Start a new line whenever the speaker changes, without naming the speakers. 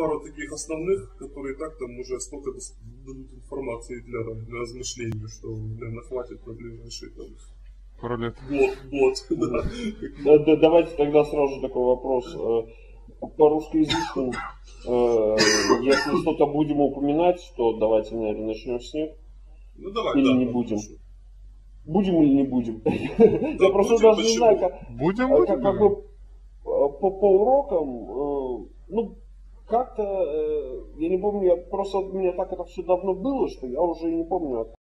пару таких основных, которые так там уже столько дадут информации для размышлений, что, наверное, хватит на ближайшие там год.
Да, давайте тогда сразу же такой вопрос. По русскоязычным, если что-то будем упоминать, то давайте, наверное, начнем с них.
Ну давай,
или
да,
не будем.
Хорошо.
Будем или не будем?
Да,
Я просто
будем,
даже не
почему?
знаю, как бы по урокам, ну, как-то, я не помню, просто у меня так это все давно было, что я уже не помню,